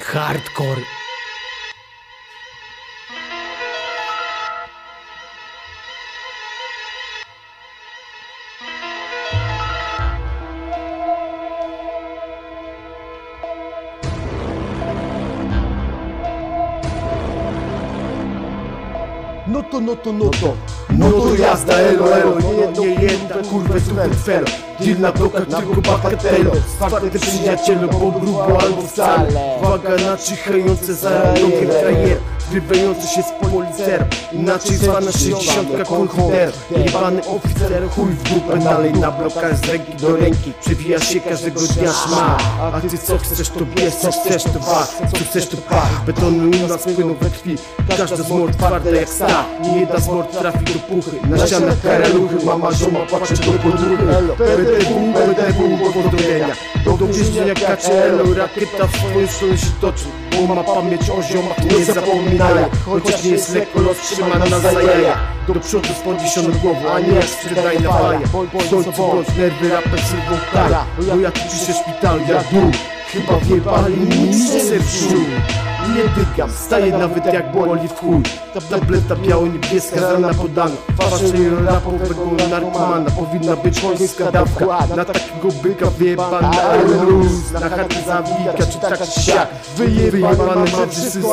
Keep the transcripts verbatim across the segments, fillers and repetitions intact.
Hardcore. No to, no to, no to, no to jazda, elo, elo, nie, nie jedna, kurwę, super felo. Deal na blokach, tylko bakatelo. Fakty przyjacielu, bo grubo albo wcale. Uwaga na czyhające zarobki frajer, zgrywające się z policerem. Inaczej zwana sześćdziesiątka konfiter. Jebany oficer, chuj w dupę, dalej na blokach z ręki do ręki. Przewija się każdego dnia szma. A ty co chcesz to bierz, co chcesz to wach, co chcesz to pach. Betony u nas płyną we krwi, każda z mord twarda jak sta. Nie jedna z mord trafi do puchy, na ścianach karaluchy. Mama żoma płacze do podruchy. P D W, P D W, pozdrowienia. Do więzienia kacze, elo, rakieta w swoją stronę się toczy. Bo ma pamięć o ziomach, nie zapominaja. Chociaż nie jest lekko roztrzymana na zajaja. Do przodu z podniesioną głową, a nie jak sprzedaj na faja. W końcu bądź nerwy, rapem sylwą kara. Bo ja tu piszę szpital, ja dół. Chyba wjebali mi serce w żół. Nie dygam, staję nawet jak boli w chuj. Tableta biało-niebieska, rana podana. Faszej rapowego narkomana. Powinna być końska dawka. Na takiego byka wyjebana luz. Na chaty zawika, czy tak czy siak. Wyjebane rzeczy z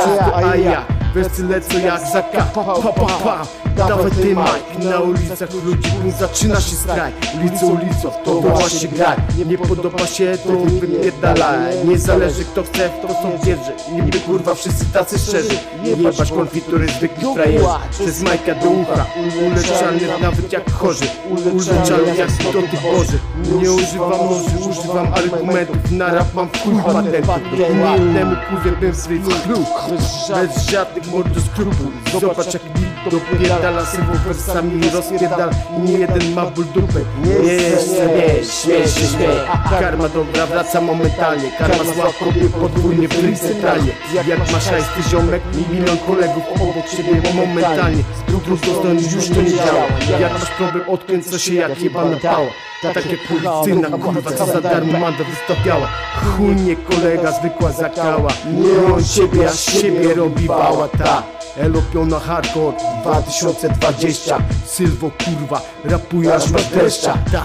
a ja wersy lecą jak zaka. Pa pa pa. Dawaj ty Mike, na ulicach ludzi zaczyna się strajk. Ulicą ulicą, to właśnie graj. Nie podoba się, to wypierdalaj. Nie zależy kto chce, w to są wierzy. Niby kurwa wszyscy tacy szczerzy. Jebać konfitury zwykli frajerzy. Przez Majka do ucha, uleczalny nawet jak chorzy. Uleczalny jak zdoty Boży. Nie używam noży, używam argumentów. Na rap mam w chuj patentów. Do innemu kurwie bym zrył klub. Bez żadnych mordo skrupuł. Zobacz jak bit dopierdala sylwą wersami rozpierdala. Nie jeden ma ból dupy. Nie jeszcze nie, śmiej się, śmiej. Karma dobra wraca momentalnie. Karma zła kopie podwójnie w centralnie. Jak masz hajsty ziomek, milion kolegów obok siebie momentalnie. Z drugą stronę już to nie działa. Jak masz problem, odkręca się jak jebana pała. Tak jak policyjna kurwa, co za darmo manda wystawiała. Chuj nie kolega, zwykła zakała. Nie on siebie, a siebie robi bała ta. Elo piona hardcore dwa tysiące dwadzieścia. Sylwo kurwa, rapuje aż masz deszcza. Ta.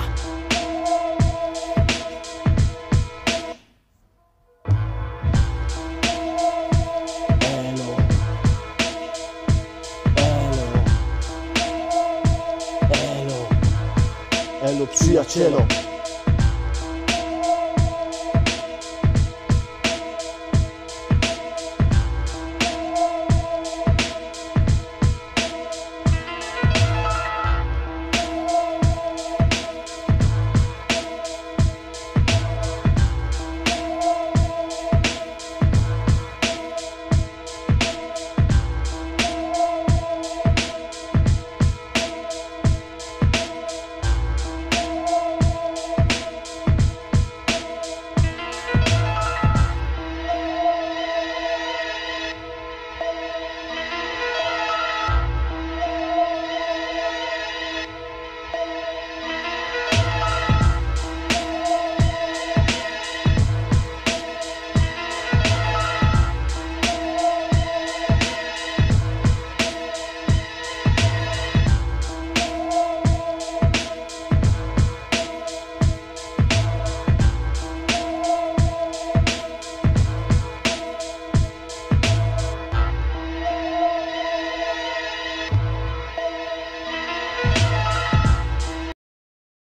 Elo przyjacielo.